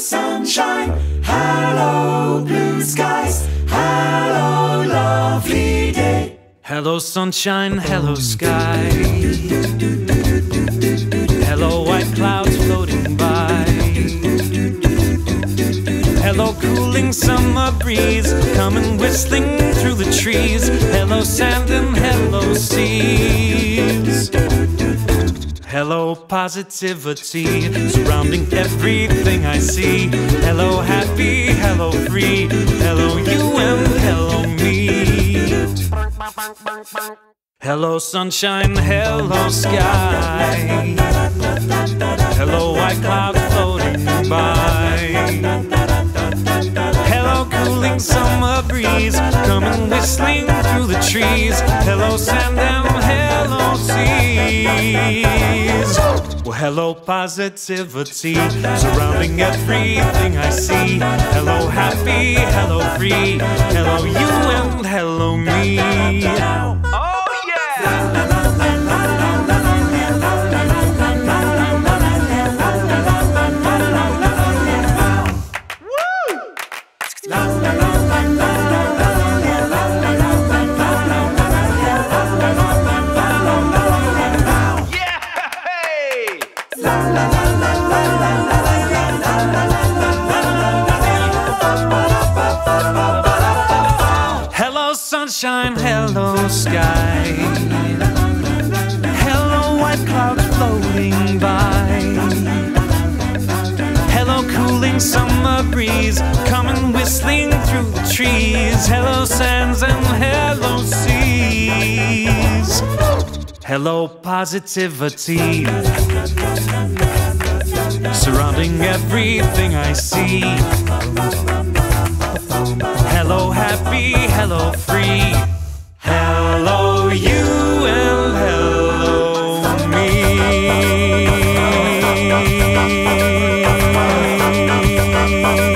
sunshine, hello blue skies, hello lovely day. Hello sunshine, hello sky. Hello white clouds floating by. Hello cooling summer breeze coming whistling through the trees. Hello sand and hello seas. Hello positivity surrounding everything I see. Hello happy, hello free. Hello you and hello me. Hello sunshine, hello sky. Hello white clouds floating by. Hello cooling summer breeze coming whistling through the trees. Hello sand and hello seas. Well, hello positivity surrounding everything I see. Hello happy, hello free. Hello you and hello me. Oh yeah! Hello sunshine, hello sky. Hello white clouds floating by. Hello cooling summer breeze coming whistling through the trees. Hello sands and hello seas. Hello positivity surrounding everything I see. Hello happy, hello free. Hello you and hello me.